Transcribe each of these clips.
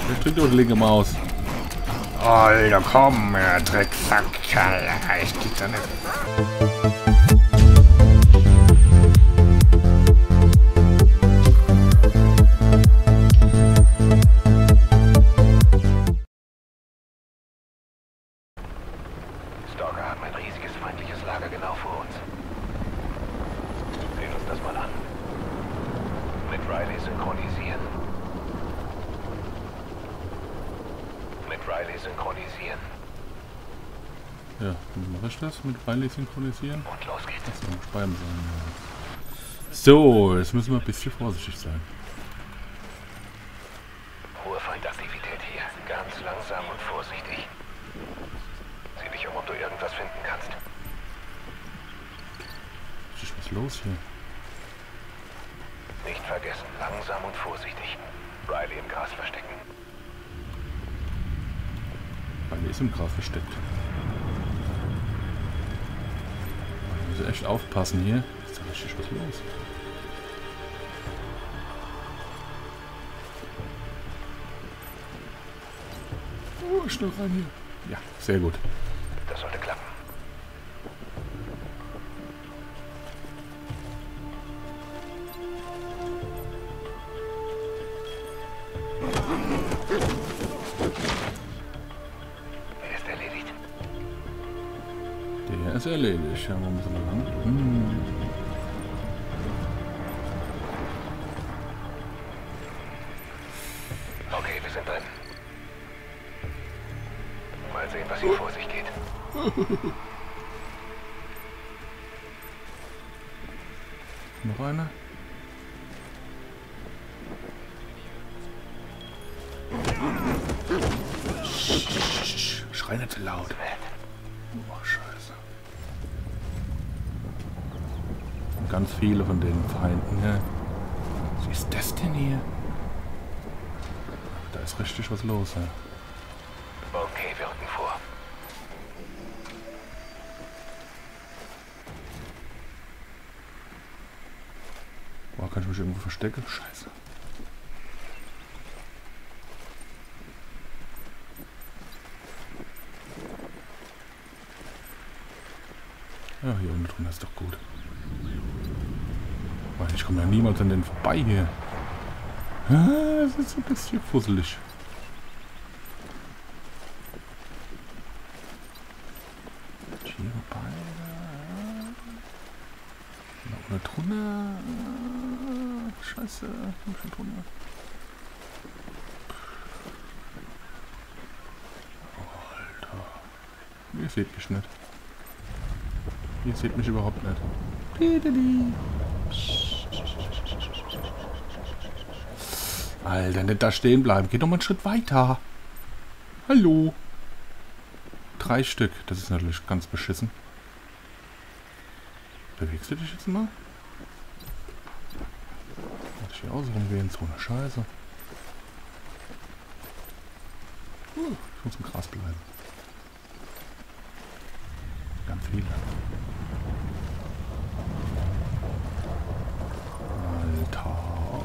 Ich drück doch die linke Maus. Alter, komm, ja, Drecksack. Ich krieg da nicht. Stalker haben ein riesiges feindliches Lager genau vor uns. Sehen uns das mal an. Mit Riley synchronisieren. Mit Riley synchronisieren. Ja, wie mache ich das? Mit Riley synchronisieren? Und los geht's. Achso, Speiben sein. Ja. So, jetzt müssen wir ein bisschen vorsichtig sein. Hohe Feindaktivität hier. Ganz langsam und vorsichtig. Sieh dich um, ob du irgendwas finden kannst. Was ist los hier? Nicht vergessen, langsam und vorsichtig. Riley im Gras verstecken. Riley ist im Gras versteckt. Wir müssen echt aufpassen hier. Ist da richtig was los? Oh, schnell rein hier. Ja, sehr gut. Das sollte klappen. Er ist erledigt. Der ist erledigt. Ja, wo müssen wir lang? Okay, wir sind drin. Mal sehen, was hier vor sich geht. Noch einer? Schrei nicht so laut. Oh, scheiße. Und ganz viele von den Feinden, ja. Was ist das denn hier? Da ist richtig was los, ja. Okay, wir rücken vor. Boah, kann ich mich irgendwo verstecken? Scheiße. Ja, hier unten drunter ist doch gut. Mann, ich komme ja niemals an den vorbei hier. Das ist ein bisschen fusselig. Hier vorbei. Noch eine drunter. Scheiße, komm schon drunter. Alter. Ihr seht mich nicht. Ihr seht mich überhaupt nicht. Alter, nicht da stehen bleiben. Geht doch mal einen Schritt weiter. Hallo. 3 Stück. Das ist natürlich ganz beschissen. Bewegst du dich jetzt mal? Muss ich hier außen rumgehen? So eine Scheiße. Ich muss im Gras bleiben. Ganz viele. Alter.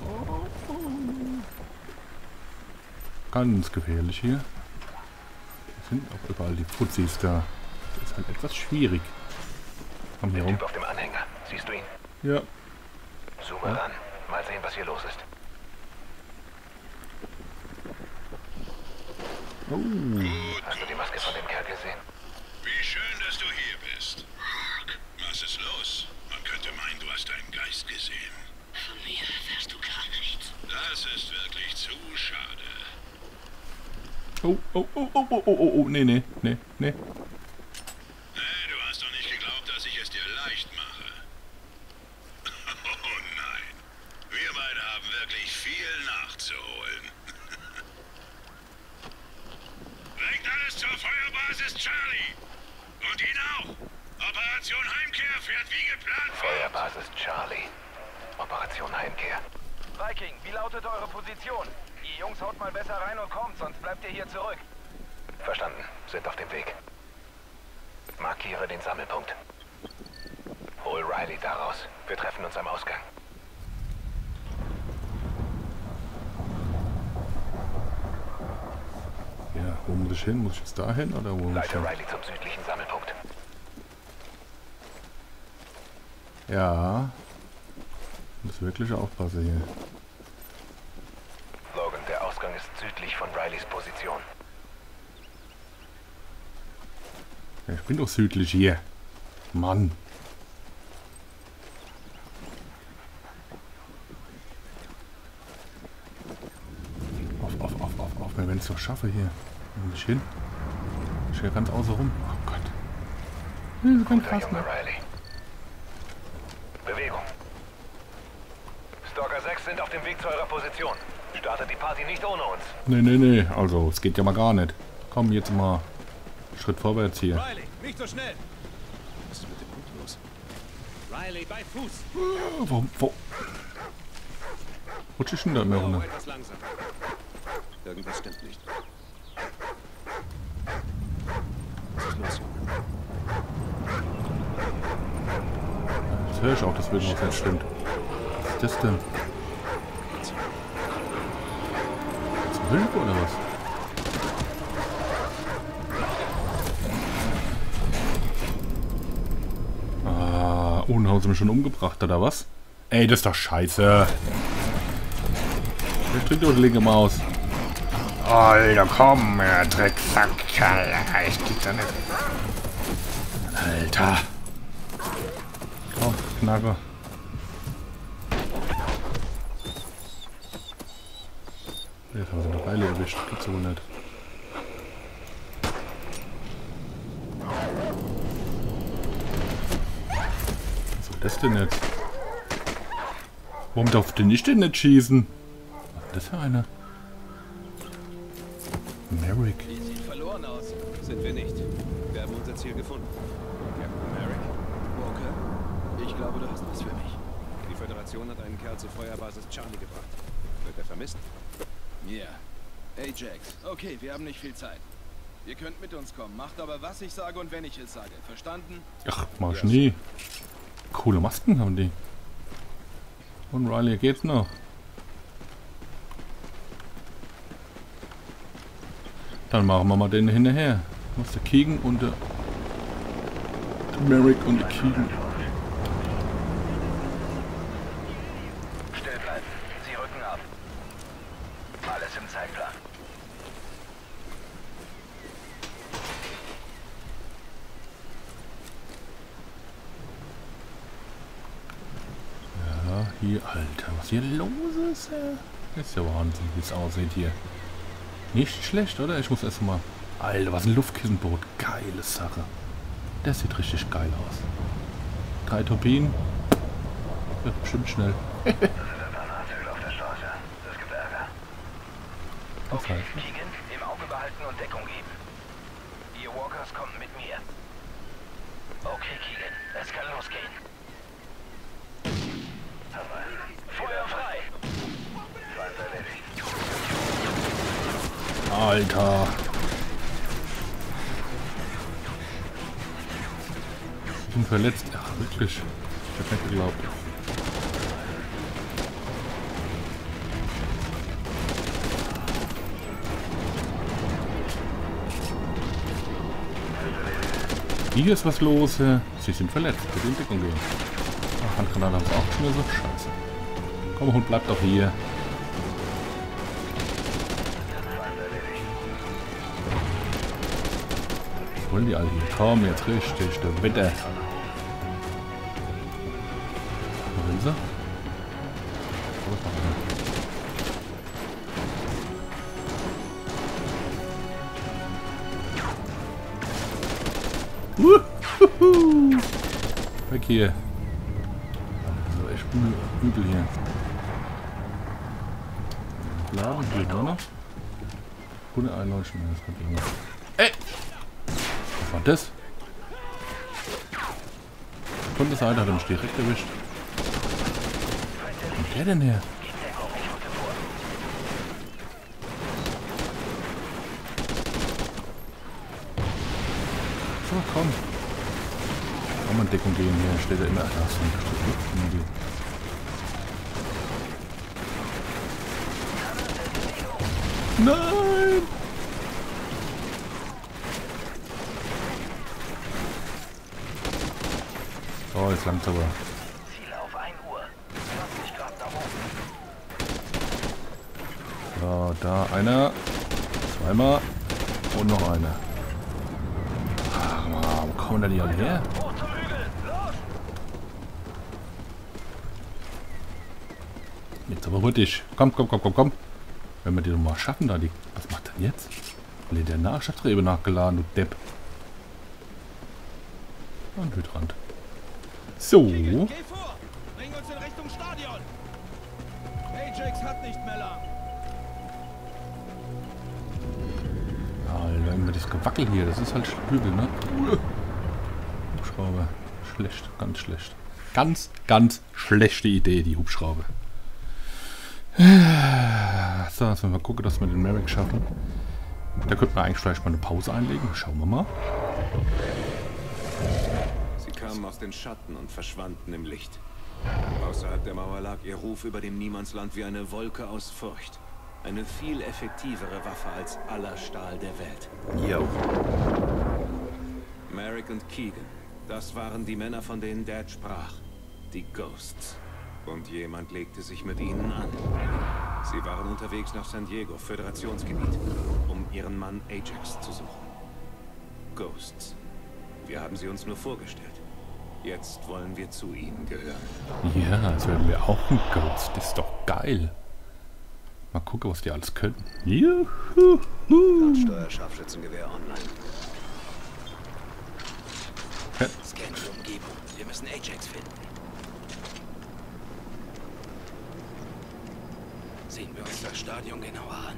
Ganz gefährlich hier. Es sind auch überall die Putzis da. Das ist halt etwas schwierig. Komm hier rum. Typ auf dem Anhänger. Siehst du ihn? Ja. Zoome ran. Mal sehen, was hier los ist. Oh. Hast du die Maske von dem Kerl gesehen? Wie schön, dass du hier bist. Was ist los? Man könnte meinen, du hast deinen Geist gesehen. Von mir erfährst du gar nichts. Das ist wirklich zu schade. Oh, oh, oh, oh, oh, oh, oh, nee, nee, nee, nee. Du hast doch nicht geglaubt, dass ich es dir leicht mache. Oh nein. Wir beide haben wirklich viel nachzuholen. Bringt alles zur Feuerbasis Charlie. Und ihn auch. Operation Heimkehr fährt wie geplant fort. Feuerbasis Charlie. Operation Heimkehr. Viking, wie lautet eure Position? Die Jungs haut mal besser rein und kommt, sonst bleibt ihr hier zurück. Verstanden. Sind auf dem Weg. Markiere den Sammelpunkt. Hol Riley daraus. Wir treffen uns am Ausgang. Wo muss ich hin? Muss ich jetzt da hin oder wo muss ich Leite hin? Riley zum südlichen Sammelpunkt. Ja. Muss wirklich aufpassen hier. Logan, der Ausgang ist südlich von Rileys Position. Ja, ich bin doch südlich hier. Mann. Auf, wenn ich es doch schaffe hier. Wo muss ich hin? Ich stehe ganz außen rum. Oh Gott. Das kann Guter fast Junge noch. Riley. Bewegung. Stalker 6 sind auf dem Weg zu eurer Position. Startet die Party nicht ohne uns. Nee. Also, es geht ja mal gar nicht. Komm, jetzt mal Schritt vorwärts hier. Riley, nicht so schnell! Was ist mit dem Hund los? Riley, bei Fuß! Wo rutsch ich denn da immer Oh, runter? etwas langsam. Irgendwas stimmt nicht. Was ist los, Junge? Jetzt höre ich auch, dass irgendwas nicht stimmt. Was ist das denn? Zum Hilfe oder was? Und haben sie mich schon umgebracht, oder was? Ey, das ist doch scheiße. Wer trinkt doch die linke Maus? Alter, komm, ja, Drecksack. Ich krieg da nicht. Alter. Komm, Knacke. Jetzt haben sie eine Beile erwischt. Gibt's wohl nicht. Was soll das denn jetzt? Warum darf denn ich denn nicht schießen? Was ist das für einer? Merrick. Die sieht verloren aus. Sind wir nicht. Wir haben unser Ziel gefunden. Captain Merrick. Walker, ich glaube, du hast was für mich. Die Föderation hat einen Kerl zur Feuerbasis Charlie gebracht. Wird er vermisst? Ja. Ajax. Okay, wir haben nicht viel Zeit. Ihr könnt mit uns kommen. Macht aber, was ich sage und wenn ich es sage. Verstanden? Ach, mach ich nie. Coole Masken haben die. Und Riley, geht's noch? Dann machen wir mal den hinterher. Was ist der Keegan und der Merrick und der Keegan. Still bleiben. Sie rücken ab. Alles im Zeitplan. Ja, hier, Alter, was hier los ist, Das ist ja Wahnsinn, wie es aussieht hier. Nicht schlecht, oder? Ich muss erstmal... Alter, was ein Luftkissenboot. Geile Sache. Das sieht richtig geil aus. 3 Turbinen. Wird bestimmt schnell. Das sind ein paar Fahrzeuge auf der Straße. Das gibt Ärger. Das Okay, heißt, Keegan, im Auge behalten und Deckung geben. Ihr Walkers kommt mit mir. Okay, Keegan, es kann losgehen. Feuer frei! Feind erledigt. Alter. Ich bin verletzt. Ach, wirklich. Ich hab nicht geglaubt. Hier ist was los. Sie sind verletzt. Bitte in Deckung gehen. Ach, Handgranaten haben sie auch geschmissen. Scheiße. Komm, Hund, bleib doch hier. Was wollen die alle hier? Komm, jetzt richtig. Du bitte. Wo sind sie? Weg hier. Das ist echt übel hier. Laden hier nur noch. Gute Einleuchten, das kommt irgendwas. Ey! Was war das? Von der Seite hat er mich direkt erwischt. Wo kommt der denn her? So, komm. Komm mal in Deckung gehen hier. Steht er immer. Ach, so ein Stück. Nein! jetzt langt's aber. Ziel auf 1 Uhr. 20 Grad da oben. So, da einer. Zweimal. Und noch einer. Ach man, wo kommen da die alle her? Hoch zum Hügel. Los! Jetzt aber hurtig. Komm, komm, komm, komm, komm. Wenn wir die doch mal schaffen, da die. Was macht denn jetzt? Lädt der Nachschaftsrebe nachgeladen, du Depp. Und Hydrant. So. Geh vor! Bring uns in Richtung Stadion! Ajax hat nicht mehr lang. Alter, immer das Gewackel hier, das ist halt übel, ne? Hubschrauber. Schlecht, ganz schlecht. Ganz, ganz schlechte Idee, die Hubschrauber. So, jetzt müssen wir gucken, dass wir den Merrick schaffen. Da könnten wir eigentlich vielleicht mal eine Pause einlegen. Schauen wir mal. Sie kamen aus den Schatten und verschwanden im Licht. Außerhalb der Mauer lag ihr Ruf über dem Niemandsland wie eine Wolke aus Furcht. Eine viel effektivere Waffe als aller Stahl der Welt. Jo. Merrick und Keegan, das waren die Männer, von denen Dad sprach. Die Ghosts. Und jemand legte sich mit ihnen an. Sie waren unterwegs nach San Diego, Föderationsgebiet, um ihren Mann Ajax zu suchen. Ghosts. Wir haben sie uns nur vorgestellt. Jetzt wollen wir zu ihnen gehören. Ja, jetzt werden wir auch ein Ghost. Das ist doch geil. Mal gucken, was die alles können. Juhu. Steuerscharfschützengewehr online. Scan die Umgebung. Wir müssen Ajax finden. Sehen wir uns das Stadion genauer an.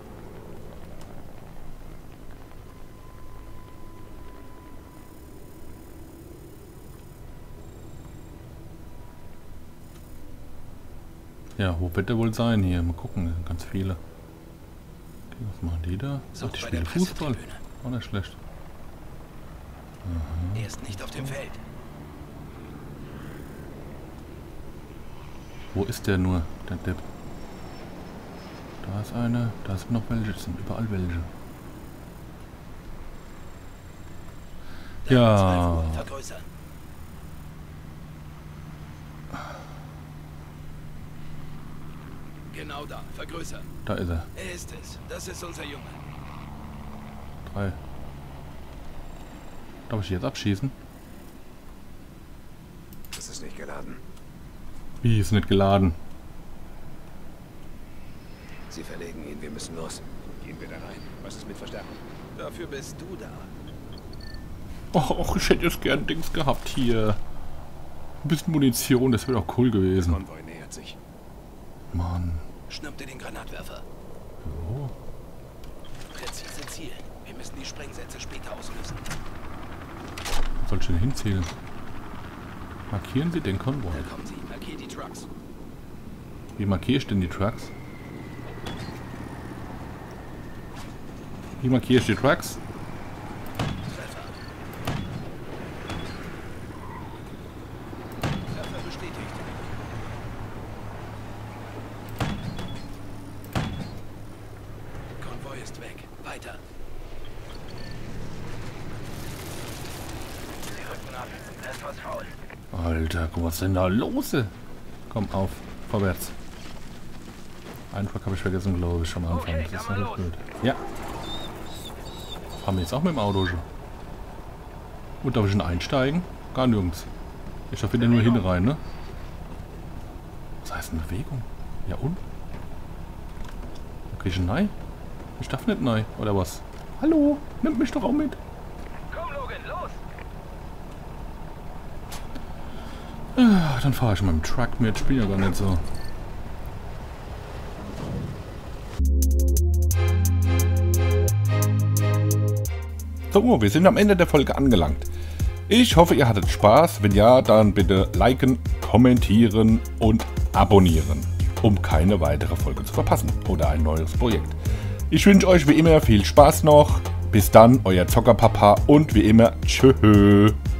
Ja, wo wird der wohl sein hier? Mal gucken, das sind ganz viele. Okay, was machen die da? Ach, die spielen Fußball. Auch nicht schlecht. Aha. Er ist nicht auf dem Feld. Wo ist der nur, der Depp? Da ist einer, da sind noch welche, das sind überall welche. Ja. Vergrößern. Genau da, vergrößern. Da ist er. Er ist es. Das ist unser Junge. 3. Darf ich jetzt abschießen? Das ist nicht geladen. Wie, ist nicht geladen? Sie verlegen ihn, wir müssen los. Gehen wir da rein. Was ist mit Verstärkung? Dafür bist du da. Och, ich hätte jetzt gern Dings gehabt hier. Ein bisschen Munition, das wäre doch cool gewesen. Konvoi nähert sich. Mann. Schnapp dir den Granatwerfer. So. Präzise zielen. Wir müssen die Sprengsätze später auslösen. Wo soll ich denn hinzählen? Markieren Sie den Konvoi. Da kommen sie. Markier die Trucks. Wie markiere ich denn die Trucks? Wie markiere ich die Trucks? Treffer. Treffer bestätigt. Konvoi ist weg. Weiter. Sie rücken ab. Etwas faul. Alter, guck, was ist denn da los? Komm auf, vorwärts. Einen Truck habe ich vergessen, glaube ich, schon am Anfang. Okay, Das ist kann man alles los. blöd. Ja. Fahren wir jetzt auch mit dem Auto schon? Und darf ich schon einsteigen? Gar nirgends. Ich darf wieder nur hin rein, ne? Was heißt denn Bewegung? Ja und? Okay, schon nein? Ich darf nicht nein, oder was? Hallo, nimmt mich doch auch mit. Komm, Logan, los! Ah, dann fahre ich mal mit dem Truck mit. Spiel ja gar nicht so. So, wir sind am Ende der Folge angelangt. Ich hoffe, ihr hattet Spaß. Wenn ja, dann bitte liken, kommentieren und abonnieren, um keine weitere Folge zu verpassen oder ein neues Projekt. Ich wünsche euch wie immer viel Spaß noch. Bis dann, euer Zockerpapa und wie immer, tschö.